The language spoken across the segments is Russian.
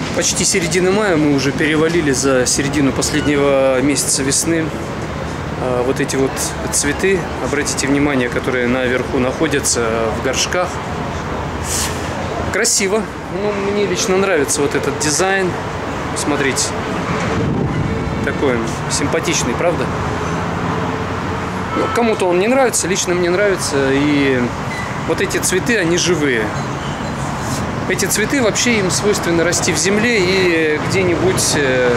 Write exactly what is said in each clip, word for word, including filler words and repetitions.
Почти середина мая, мы уже перевалили за середину последнего месяца весны. Вот эти вот цветы, обратите внимание, которые наверху находятся в горшках. Красиво. Ну, мне лично нравится вот этот дизайн. Смотрите. Такой симпатичный, правда? Ну, кому-то он не нравится, лично мне нравится. И вот эти цветы, они живые. Эти цветы вообще им свойственно расти в земле и где-нибудь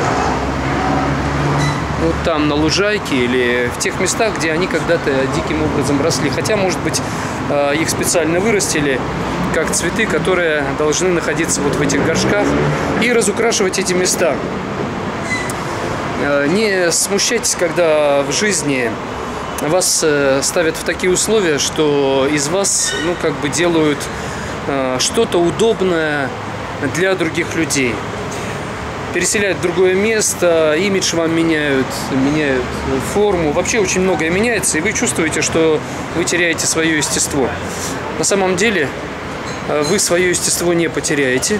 вот там на лужайке или в тех местах, где они когда-то диким образом росли. Хотя, может быть, их специально вырастили как цветы, которые должны находиться вот в этих горшках и разукрашивать эти места. Не смущайтесь, когда в жизни вас ставят в такие условия, что из вас, ну, как бы делают что-то удобное для других людей. Переселяют в другое место, имидж вам меняют, меняют форму. Вообще очень многое меняется, и вы чувствуете, что вы теряете свое естество. На самом деле вы свое естество не потеряете.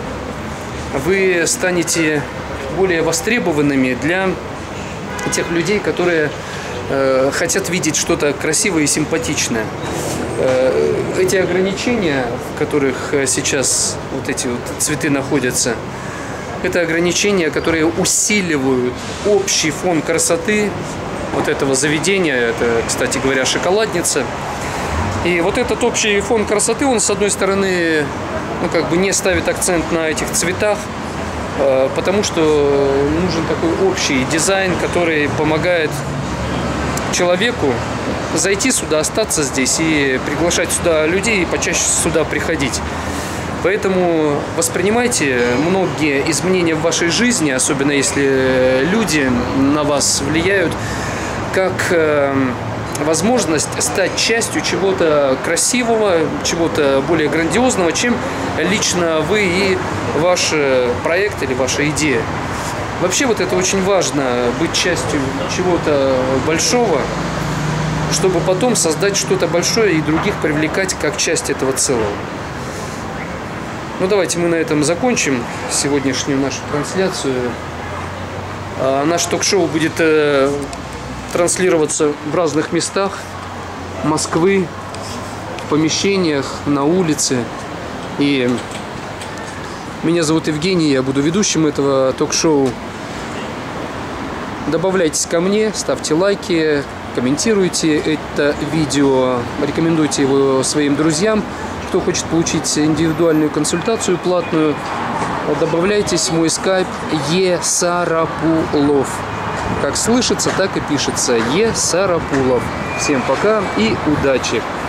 Вы станете более востребованными для тех людей, которые э, хотят видеть что-то красивое и симпатичное. Эти ограничения, в которых сейчас вот эти вот цветы находятся, это ограничения, которые усиливают общий фон красоты вот этого заведения. Это, кстати говоря, шоколадница. И вот этот общий фон красоты, он, с одной стороны, ну, как бы не ставит акцент на этих цветах, потому что нужен такой общий дизайн, который помогает человеку зайти сюда, остаться здесь и приглашать сюда людей и почаще сюда приходить. Поэтому воспринимайте многие изменения в вашей жизни, особенно если люди на вас влияют, как э, возможность стать частью чего-то красивого, чего-то более грандиозного, чем лично вы и ваш проект или ваша идея. Вообще вот это очень важно, быть частью чего-то большого, чтобы потом создать что-то большое и других привлекать как часть этого целого. Ну, давайте мы на этом закончим сегодняшнюю нашу трансляцию. А, наш ток-шоу будет э, транслироваться в разных местах Москвы, в помещениях, на улице. И меня зовут Евгений, я буду ведущим этого ток-шоу. Добавляйтесь ко мне, ставьте лайки, комментируйте это видео, рекомендуйте его своим друзьям. Кто хочет получить индивидуальную консультацию платную, добавляйтесь в мой скайп Есарапулов. Как слышится, так и пишется Есарапулов. Всем пока и удачи!